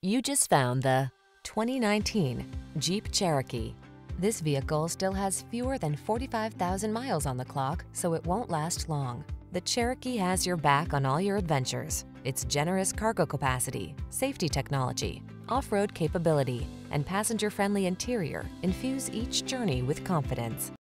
You just found the 2019 Jeep Cherokee. This vehicle still has fewer than 45,000 miles on the clock, so it won't last long. The Cherokee has your back on all your adventures. Its generous cargo capacity, safety technology, off-road capability, and passenger-friendly interior infuse each journey with confidence.